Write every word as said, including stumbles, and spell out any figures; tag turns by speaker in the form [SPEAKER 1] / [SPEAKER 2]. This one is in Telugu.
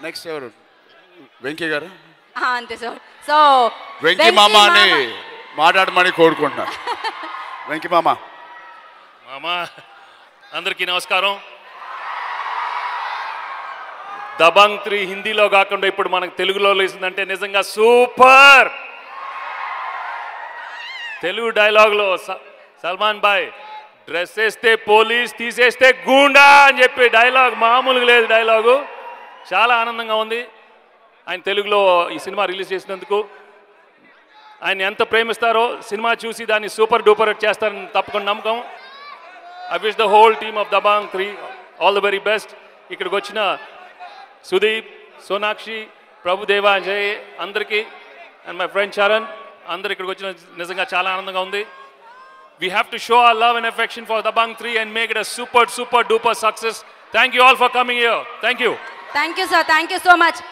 [SPEAKER 1] నెక్స్ట్ ఎవరు? వెంకీ గారు.
[SPEAKER 2] అంతే సార్. సో
[SPEAKER 1] వెంకీ మామ అని మాట్లాడమని కోరుకుంటున్నా. వెంకీ మామ.
[SPEAKER 3] మామ అందరికీ నమస్కారం. దబంగ్ త్రీ హిందీలో కాకుండా ఇప్పుడు మనకు తెలుగులో లేసిందంటే నిజంగా సూపర్. తెలుగు డైలాగ్లో సల్మాన్ బాయ్ డ్రెస్ వేస్తే పోలీస్ తీసేస్తే గూండా అని చెప్పి డైలాగ్ మామూలుగా లేదు. డైలాగు చాలా ఆనందంగా ఉంది. ఆయన తెలుగులో ఈ సినిమా రిలీజ్ చేసినందుకు ఆయన ఎంత ప్రేమిస్తారో సినిమా చూసి దాన్ని సూపర్ డూపర్ హిట్ చేస్తారని తప్పకుండా నమ్మకం. I wish the whole team of Dabangg three all the very best. ఇక్కడికి వచ్చిన సుదీప్, సోనాక్షి, ప్రభుదేవా, జయ్ అందరికీ అండ్ మై ఫ్రెండ్ చరణ్ అందరు ఇక్కడికి వచ్చిన నిజంగా చాలా ఆనందంగా ఉంది. We have to show our love and affection for Dabangg three and make it a super, super duper success. Thank you all for coming here. Thank you.
[SPEAKER 2] Thank you, sir. Thank you so much.